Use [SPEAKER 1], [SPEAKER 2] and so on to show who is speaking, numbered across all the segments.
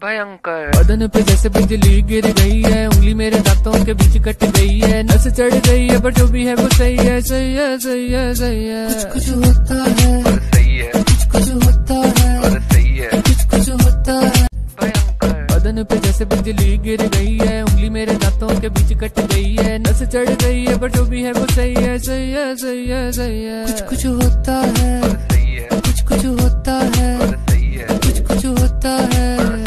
[SPEAKER 1] भयंकर।
[SPEAKER 2] बदन पे जैसे बिजली गिर गई है, उंगली मेरे दांतों के बीच कट गई है, नस चढ़ गई है पर जो भी है वो सही है, सही है, सही है, सही है। कुछ होता है,
[SPEAKER 1] सही है,
[SPEAKER 2] कुछ होता है,
[SPEAKER 1] सही है,
[SPEAKER 2] कुछ होता है।
[SPEAKER 1] भयंकर।
[SPEAKER 2] बदन पे जैसे बिजली गिर गई है, उंगली मेरे दांतों के बीच कट गई है, नस चढ़ गई है पर जो भी है वो सही है, सही है, सही है, सही है। कुछ होता है,
[SPEAKER 1] सही है,
[SPEAKER 2] कुछ होता है,
[SPEAKER 1] सही है,
[SPEAKER 2] कुछ होता है,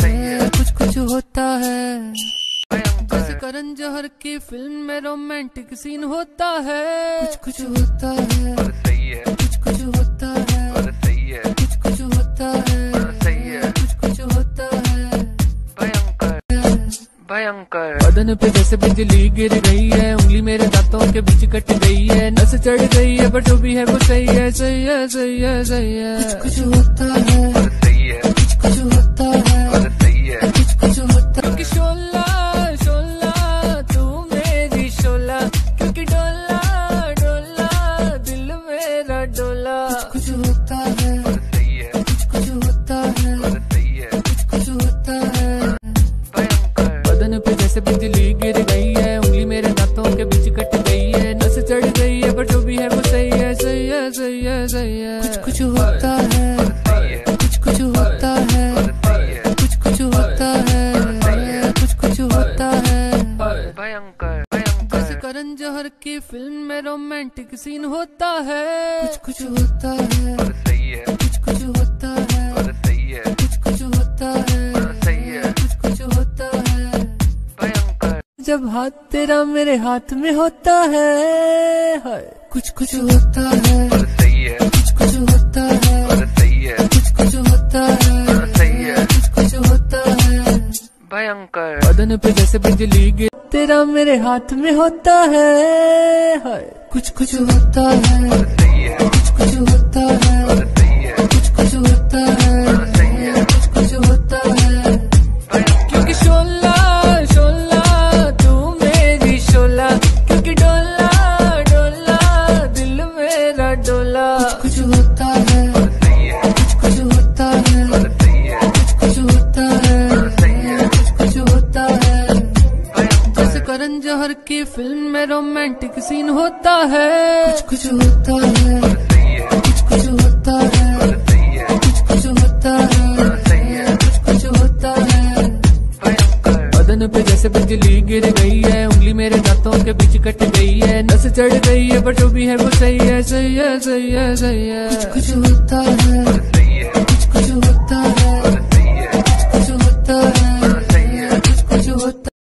[SPEAKER 2] कुछ होता है।
[SPEAKER 1] भयंकर।
[SPEAKER 2] जैसे करण जौहर की फिल्म में रोमांटिक सीन होता है, कुछ होता है,
[SPEAKER 1] सही है,
[SPEAKER 2] कुछ होता है,
[SPEAKER 1] सही है,
[SPEAKER 2] कुछ होता है,
[SPEAKER 1] सही है,
[SPEAKER 2] कुछ होता है।
[SPEAKER 1] भयंकर। भयंकर।
[SPEAKER 2] बदन पे जैसे बिजली गिर गई है, उंगली मेरे दांतों के बीच कट गई है, नस चढ़ गई है पर जो भी है वो सही है, सही है, सही है, सही है। कुछ होता है,
[SPEAKER 1] सही है,
[SPEAKER 2] कुछ होता है,
[SPEAKER 1] सही है,
[SPEAKER 2] कुछ होता है। क्योंकि शोला शोला तू मेरी शोला, क्योंकि डोला डोला दिल मेरा डोला। कुछ होता है,
[SPEAKER 1] सही है,
[SPEAKER 2] कुछ होता है,
[SPEAKER 1] सही है,
[SPEAKER 2] कुछ होता है।
[SPEAKER 1] भयंकर।
[SPEAKER 2] बदन पे जैसे बिजली गिर गई है, उंगली मेरे दांतों के बीच कट गई है, नस चढ़ गई है पर जो भी है वो सही है, सही है, सही है, सही है। कुछ होता है,
[SPEAKER 1] सही है,
[SPEAKER 2] कुछ होता है,
[SPEAKER 1] सही है,
[SPEAKER 2] कुछ होता है, कुछ होता है।
[SPEAKER 1] भयंकर।
[SPEAKER 2] जैसे
[SPEAKER 1] भयंकर।
[SPEAKER 2] करण जौहर की फिल्म में रोमांटिक सीन होता है, कुछ होता है,
[SPEAKER 1] सही है,
[SPEAKER 2] कुछ होता है,
[SPEAKER 1] सही है,
[SPEAKER 2] कुछ होता है,
[SPEAKER 1] सही है,
[SPEAKER 2] कुछ होता है।
[SPEAKER 1] भयंकर।
[SPEAKER 2] जब हाथ तेरा मेरे हाथ में होता है, हाय, कुछ होता है,
[SPEAKER 1] सही है,
[SPEAKER 2] कुछ होता है,
[SPEAKER 1] सही है,
[SPEAKER 2] कुछ होता है,
[SPEAKER 1] सही है,
[SPEAKER 2] कुछ होता है।
[SPEAKER 1] भयंकर।
[SPEAKER 2] बदन पे जैसे बिजली गिर तेरा मेरे हाथ में होता है, हाय, कुछ होता है,
[SPEAKER 1] सही है,
[SPEAKER 2] कुछ होता है,
[SPEAKER 1] सही है,
[SPEAKER 2] कुछ होता है,
[SPEAKER 1] सही है,
[SPEAKER 2] कुछ होता है।
[SPEAKER 1] भयंकर।
[SPEAKER 2] क्योंकि शोला शोला तू मेरी शोला, क्योंकि डोला डोला दिल मेरा डोला। कुछ होता है,
[SPEAKER 1] सही है,
[SPEAKER 2] कुछ होता है,
[SPEAKER 1] सही है,
[SPEAKER 2] कुछ होता है,
[SPEAKER 1] सही है,
[SPEAKER 2] कुछ होता है।
[SPEAKER 1] भयंकर।
[SPEAKER 2] जैसे करण जौहर की फिल्म में रोमांटिक सीन होता है, कुछ होता है,
[SPEAKER 1] सही है,
[SPEAKER 2] कुछ होता है,
[SPEAKER 1] सही है,
[SPEAKER 2] कुछ होता है,
[SPEAKER 1] सही है,
[SPEAKER 2] कुछ होता है।
[SPEAKER 1] भयंकर।
[SPEAKER 2] बदन पे जैसे बिजली गिर गई है, उंगली मेरे दांतों के बीच कट गई है, नस चढ़ गई है पर जो भी है वो सही है, सही है, सही है, सही है। कुछ होता है,